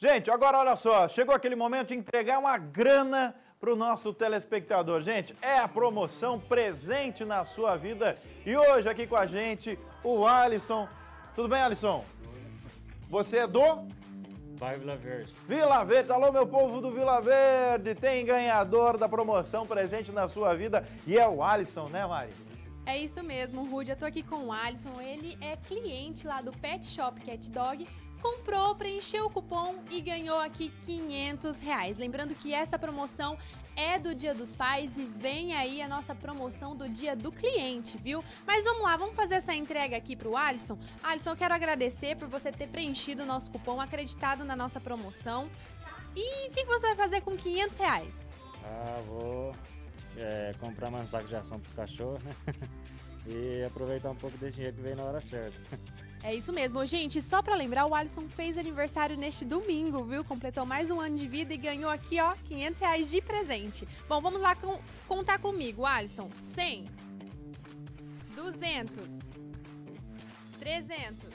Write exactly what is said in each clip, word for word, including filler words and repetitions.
Gente, agora olha só, chegou aquele momento de entregar uma grana para o nosso telespectador. Gente, é a promoção presente na sua vida. E hoje aqui com a gente, o Alisson. Tudo bem, Alisson? Você é do? Bairro Vila Verde. Vila Verde, alô meu povo do Vila Verde, tem ganhador da promoção presente na sua vida e é o Alisson, né, Mari? É isso mesmo, Rudy, eu tô aqui com o Alisson, ele é cliente lá do Pet Shop Cat Dog, comprou, preencheu o cupom e ganhou aqui quinhentos reais. Lembrando que essa promoção é do Dia dos Pais e vem aí a nossa promoção do Dia do Cliente, viu? Mas vamos lá, vamos fazer essa entrega aqui pro Alisson. Alisson, eu quero agradecer por você ter preenchido o nosso cupom, acreditado na nossa promoção. E o que você vai fazer com quinhentos reais? Ah, vou é, comprar mais um saco de ração pros cachorros, né? E aproveitar um pouco desse dinheiro que veio na hora certa. É isso mesmo, gente. Só pra lembrar, o Alisson fez aniversário neste domingo, viu? Completou mais um ano de vida e ganhou aqui, ó, quinhentos reais de presente. Bom, vamos lá com, contar comigo, Alisson. cem, duzentos, trezentos,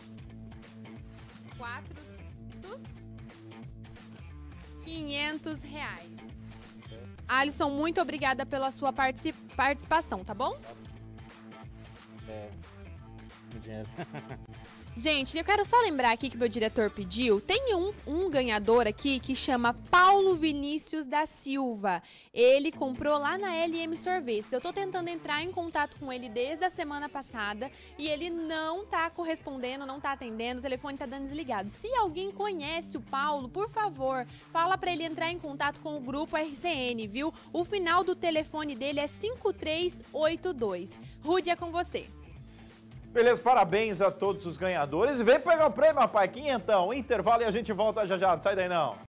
quatrocentos, quinhentos reais. Alisson, muito obrigada pela sua partici- participação, tá bom? É, dinheiro. Gente, eu quero só lembrar aqui que meu diretor pediu, tem um, um ganhador aqui que chama Paulo Vinícius da Silva. Ele comprou lá na L M Sorvetes. Eu tô tentando entrar em contato com ele desde a semana passada e ele não tá correspondendo, não tá atendendo, o telefone tá dando desligado. Se alguém conhece o Paulo, por favor, fala pra ele entrar em contato com o grupo R C N, viu? O final do telefone dele é cinco três oito dois. Rudy, é com você. Beleza, parabéns a todos os ganhadores. E vem pegar o prêmio, rapaz, quinhentão. Intervalo e a gente volta já já, não sai daí não.